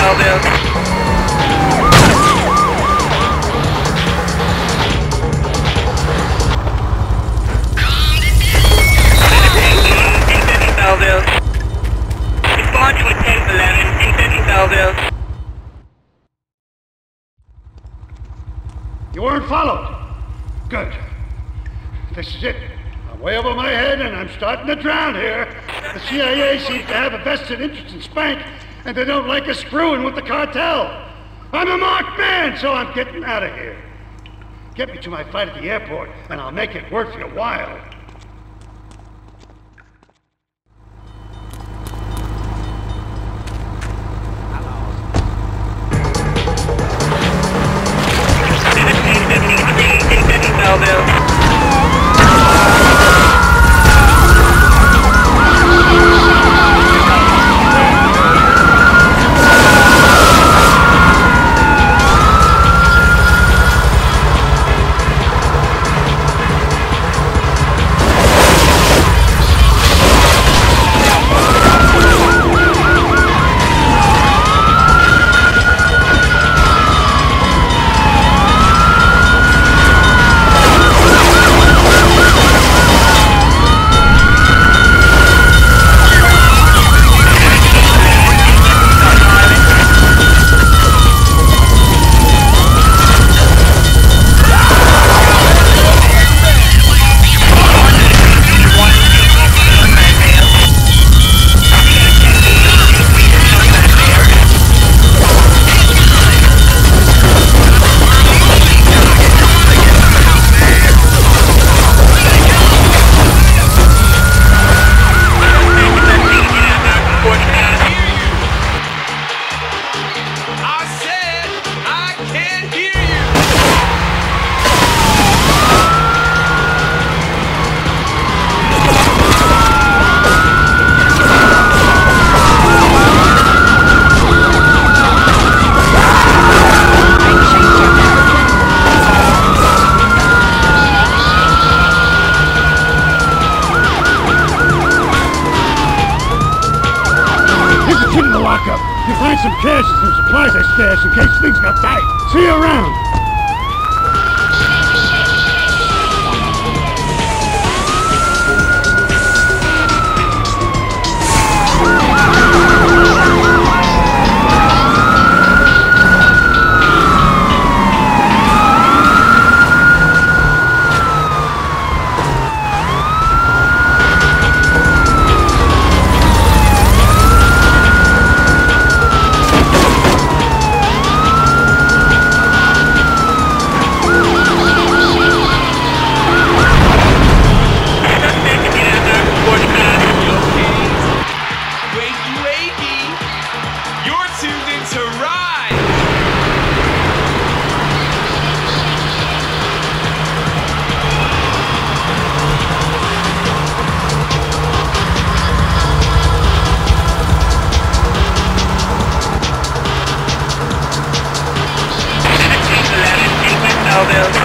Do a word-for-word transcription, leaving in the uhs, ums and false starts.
You weren't followed. Good. This is it. I'm way over my head and I'm starting to drown here. The C I A seems to have a vested interest in Spank, and they don't like us screwing with the cartel. I'm a marked man, so I'm getting out of here. Get me to my flight at the airport, and I'll make it worth your while. You find some cash and some supplies I stashed in case things got tight. See you around. Vale.